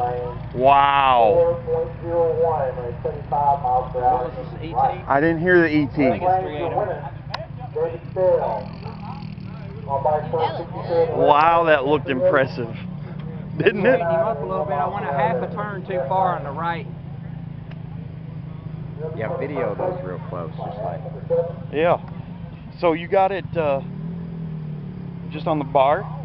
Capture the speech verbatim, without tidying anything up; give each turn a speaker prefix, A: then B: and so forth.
A: Wow.
B: What was this, E T?
A: I didn't hear the E T.
B: I think it's three eighty.
A: Wow, that looked impressive. Didn't it?
B: Him up a little bit. I went a half a turn too far on the right.
C: Yeah, video those real close, just like.
A: Yeah. So you got it uh, just on the bar?